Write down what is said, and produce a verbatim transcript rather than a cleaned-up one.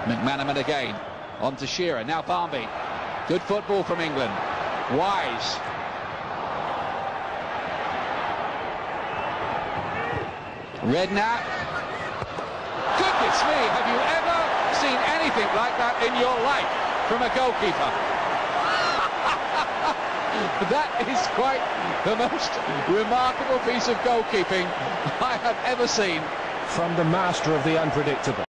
McManaman again, on to Shearer, now Barmby. Good football from England. Wise. Redknapp. Goodness me, have you ever seen anything like that in your life from a goalkeeper? That is quite the most remarkable piece of goalkeeping I have ever seen. From the master of the unpredictable.